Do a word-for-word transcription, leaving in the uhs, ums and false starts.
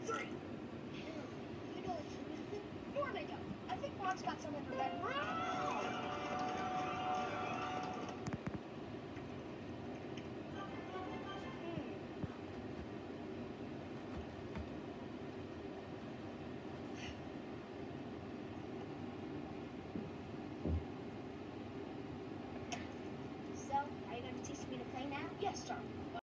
three. You know it's missing. More makeup. I think Mom's got some in her bedroom. So, are you going to teach me to play now? Yes, darling.